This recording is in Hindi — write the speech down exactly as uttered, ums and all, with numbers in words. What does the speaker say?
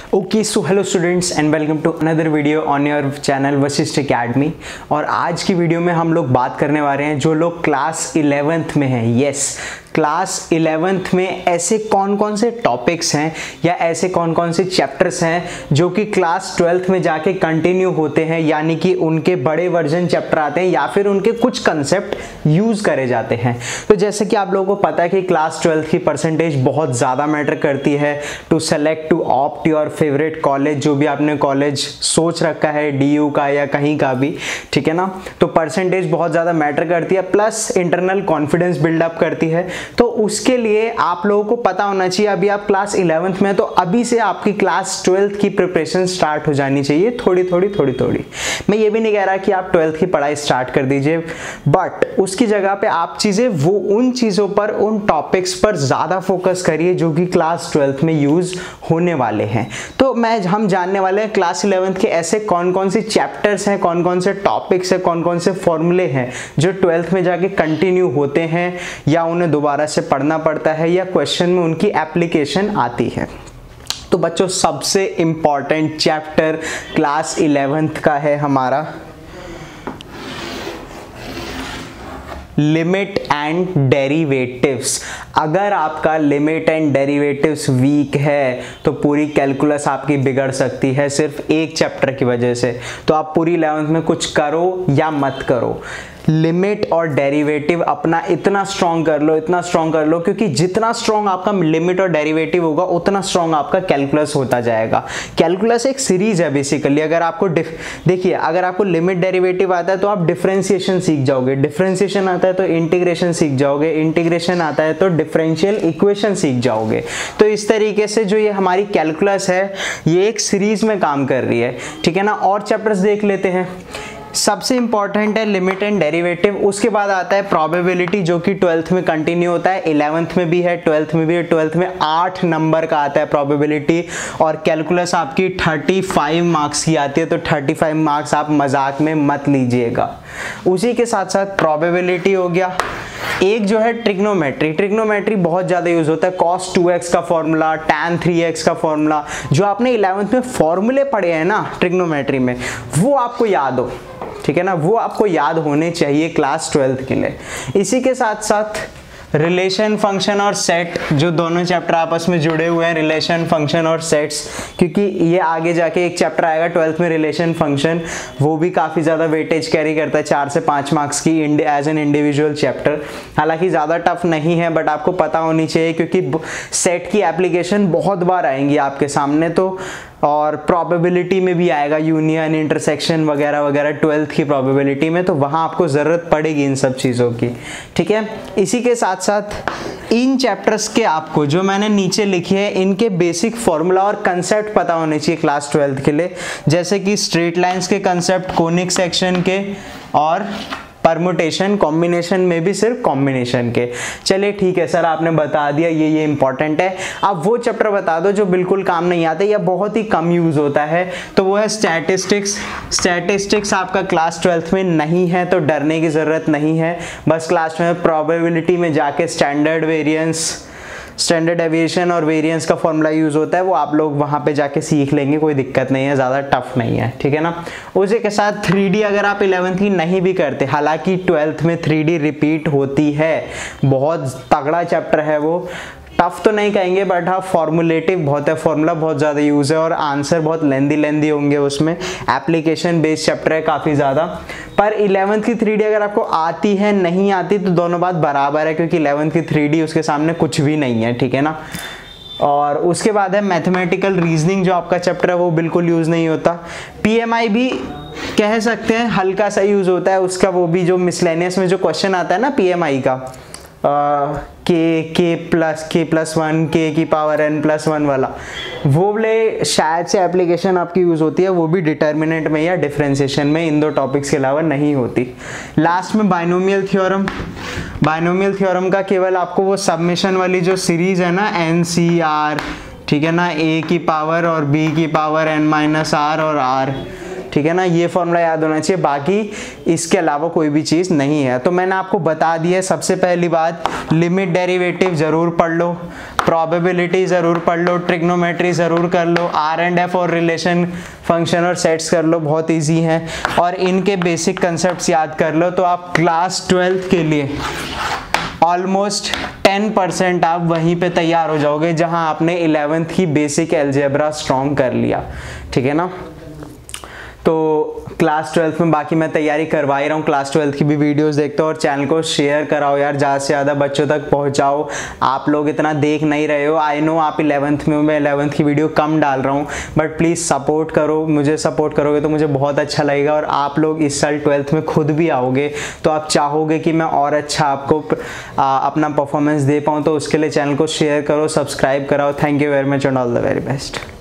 Okay so hello students and welcome to another video on your channel Vashishtha academy. और आज की वीडियो में हम लोग बात करने वाले हैं जो लोग क्लास इलेवेंथ में हैं। यस, क्लास इलेवेंथ में ऐसे कौन कौन से टॉपिक्स हैं या ऐसे कौन कौन से चैप्टर्स हैं जो कि क्लास ट्वेल्थ में जाके कंटिन्यू होते हैं, यानी कि उनके बड़े वर्जन चैप्टर आते हैं या फिर उनके कुछ कंसेप्ट यूज करे जाते हैं। तो जैसे कि आप लोगों को पता है कि क्लास ट्वेल्थ की परसेंटेज बहुत ज़्यादा मैटर करती है to select to opt your favourite college, जो भी आपने कॉलेज सोच रखा है डी यू का या कहीं का भी, ठीक है ना। तो परसेंटेज बहुत ज़्यादा मैटर करती है, प्लस इंटरनल कॉन्फिडेंस बिल्डअप करती है। तो उसके लिए आप लोगों को पता होना चाहिए, अभी आप क्लास इलेवेंथ में, तो अभी से आपकी क्लास ट्वेल्थ की प्रिपरेशन स्टार्ट हो जानी चाहिए, थोड़ी थोड़ी थोड़ी थोड़ी। मैं ये भी नहीं कह रहा कि आप ट्वेल्थ की पढ़ाई स्टार्ट कर दीजिए, बट उसकी जगह पे आप चीज़ें वो उन चीज़ों पर, उन टॉपिक्स पर ज़्यादा फोकस करिए जो कि क्लास ट्वेल्थ में यूज़ होने वाले हैं। तो मैं हम जानने वाले हैं क्लास इलेवेंथ के ऐसे कौन कौन से चैप्टर्स हैं, कौन कौन से टॉपिक्स हैं, कौन कौन से फॉर्मूले हैं जो ट्वेल्थ में जाके कंटिन्यू होते हैं या उन्हें दोबारा से पढ़ना पड़ता है या क्वेश्चन में उनकी एप्लीकेशन आती है। तो बच्चों, सबसे इंपॉर्टेंट चैप्टर क्लास इलेवेंथ का है हमारा लिमिट एंड डेरिवेटिव्स। अगर आपका लिमिट एंड डेरिवेटिव्स वीक है तो पूरी कैलकुलस आपकी बिगड़ सकती है सिर्फ एक चैप्टर की वजह से। तो आप पूरी इलेवेंथ में कुछ करो या मत करो, लिमिट और डेरिवेटिव अपना इतना स्ट्रॉन्ग कर लो, इतना स्ट्रॉन्ग कर लो, क्योंकि जितना स्ट्रॉन्ग आपका लिमिट और डेरिवेटिव होगा उतना स्ट्रॉन्ग आपका कैलकुलस होता जाएगा। कैलकुलस एक सीरीज है बेसिकली। अगर आपको देखिए, अगर आपको लिमिट डेरिवेटिव आता है तो आप डिफरेंशिएशन सीख जाओगे, डिफरेंशिएशन आता है तो इंटीग्रेशन सीख जाओगे, इंटीग्रेशन आता है तो डिफरेंशियल इक्वेशन सीख जाओगे। तो इस तरीके से जो ये हमारी कैलकुलस है ये एक सीरीज में काम कर रही है, ठीक है ना। और चैप्टर्स देख लेते हैं। सबसे इंपॉर्टेंट है लिमिट एंड डेरिवेटिव, उसके बाद आता है प्रोबेबिलिटी जो कि ट्वेल्थ में कंटिन्यू होता है, इलेवेंथ में भी है, ट्वेल्थ में भी है। ट्वेल्थ में आठ नंबर का आता है प्रोबेबिलिटी, और कैलकुलस आपकी पैंतीस मार्क्स की आती है, तो पैंतीस मार्क्स आप मजाक में मत लीजिएगा। उसी के साथ साथ प्रोबेबिलिटी हो गया। एक जो है ट्रिग्नोमेट्री, ट्रिग्नोमेट्री बहुत ज़्यादा यूज होता है। कॉस टू एक्स का फॉर्मूला, टैन थ्री एक्स का फॉर्मूला, जो आपने इलेवेंथ में फॉर्मूले पढ़े हैं ना ट्रिग्नोमेट्री में, वो आपको याद हो, ठीक है ना, वो आपको याद होने चाहिए क्लास ट्वेल्थ के लिए। इसी के साथ साथ रिलेशन, फंक्शन और सेट, जो दोनों चैप्टर आपस में जुड़े हुए हैं, रिलेशन, फंक्शन और सेट्स, क्योंकि ये आगे जाके एक चैप्टर आएगा ट्वेल्थ में रिलेशन फंक्शन, वो भी काफ़ी ज़्यादा वेटेज कैरी करता है, चार से पाँच मार्क्स की एज एन इंडिविजुअल चैप्टर। हालांकि ज़्यादा टफ नहीं है, बट आपको पता होनी चाहिए क्योंकि सेट की एप्लीकेशन बहुत बार आएंगी आपके सामने। तो और प्रोबेबिलिटी में भी आएगा, यूनियन, इंटरसेक्शन वगैरह वगैरह ट्वेल्थ की प्रोबेबिलिटी में, तो वहाँ आपको ज़रूरत पड़ेगी इन सब चीज़ों की, ठीक है। इसी के साथ साथ इन चैप्टर्स के आपको जो मैंने नीचे लिखे हैं इनके बेसिक फॉर्मूला और कंसेप्ट पता होने चाहिए क्लास ट्वेल्थ के लिए, जैसे कि स्ट्रेट लाइंस के कंसेप्ट, कोनिक सेक्शन के, और परमुटेशन, कॉम्बिनेशन में भी सिर्फ कॉम्बिनेशन के। चलिए ठीक है सर, आपने बता दिया, ये ये इंपॉर्टेंट है। अब वो चैप्टर बता दो जो बिल्कुल काम नहीं आते या बहुत ही कम यूज होता है, तो वो है स्टैटिस्टिक्स। स्टैटिस्टिक्स आपका क्लास ट्वेल्थ में नहीं है तो डरने की ज़रूरत नहीं है। बस क्लास में प्रोबेबिलिटी में जाके स्टैंडर्ड वेरिएंस, स्टैंडर्ड एविएशन और वेरिएंस का फॉर्मूला यूज होता है, वो आप लोग वहाँ पे जाके सीख लेंगे, कोई दिक्कत नहीं है, ज़्यादा टफ नहीं है, ठीक है ना। उसी के साथ थ्री डी अगर आप इलेवेंथ की नहीं भी करते, हालांकि ट्वेल्थ में थ्री डी रिपीट होती है, बहुत तगड़ा चैप्टर है वो, टफ तो नहीं कहेंगे बट हाँ फॉर्मुलेटिव बहुत है, फॉर्मूला बहुत ज़्यादा यूज़ है और आंसर बहुत लेंदी लेंदी होंगे उसमें। एप्लीकेशन बेस्ड चैप्टर है काफ़ी ज़्यादा। पर इलेवेंथ की थ्री डी अगर आपको आती है, नहीं आती, तो दोनों बात बराबर है, क्योंकि इलेवेंथ की थ्री डी उसके सामने कुछ भी नहीं है, ठीक है ना। और उसके बाद है मैथमेटिकल रीजनिंग, जो आपका चैप्टर है वो बिल्कुल यूज़ नहीं होता। पी एम आई भी कह सकते हैं हल्का सा यूज़ होता है उसका, वो भी जो मिसलेनियस में जो क्वेश्चन आता है ना पी एम आई का, के के प्लस के प्लस वन के की पावर एन प्लस वन वाला, वो वाले शायद से एप्लीकेशन आपकी यूज़ होती है, वो भी डिटर्मिनेंट में या डिफरेंशिएशन में, इन दो टॉपिक्स के अलावा नहीं होती। लास्ट में बाइनोमियल थ्योरम, बाइनोमियल थ्योरम का केवल आपको वो सबमिशन वाली जो सीरीज़ है ना एन सी आर, ठीक है ना, ए की पावर और बी की पावर एन माइनस आर और आर, ठीक है ना, ये फॉर्मूला याद होना चाहिए, बाकी इसके अलावा कोई भी चीज़ नहीं है। तो मैंने आपको बता दी है। सबसे पहली बात, लिमिट डेरिवेटिव ज़रूर पढ़ लो, प्रोबेबिलिटी ज़रूर पढ़ लो, ट्रिग्नोमेट्री ज़रूर कर लो, आर एंड एफ और रिलेशन फंक्शन और सेट्स कर लो, बहुत इजी हैं, और इनके बेसिक कंसेप्ट्स याद कर लो। तो आप क्लास ट्वेल्थ के लिए ऑलमोस्ट टेन परसेंट आप वहीं पे तैयार हो जाओगे जहां आपने इलेवेंथ की बेसिक अलजेब्रा स्ट्रॉन्ग कर लिया, ठीक है ना। तो क्लास ट्वेल्थ में बाकी मैं तैयारी करवा ही रहा हूँ, क्लास ट्वेल्थ की भी वीडियोस देखते हो, और चैनल को शेयर कराओ यार, ज़्यादा से ज़्यादा बच्चों तक पहुँचाओ। आप लोग इतना देख नहीं रहे हो, आई नो आप इलेवेंथ में हो, मैं इलेवेंथ की वीडियो कम डाल रहा हूँ, बट प्लीज़ सपोर्ट करो, मुझे सपोर्ट करोगे तो मुझे बहुत अच्छा लगेगा। और आप लोग इस साल ट्वेल्थ में खुद भी आओगे तो आप चाहोगे कि मैं और अच्छा आपको आ, अपना परफॉर्मेंस दे पाऊँ, तो उसके लिए चैनल को शेयर करो, सब्सक्राइब कराओ। Thank you very much and all the very best.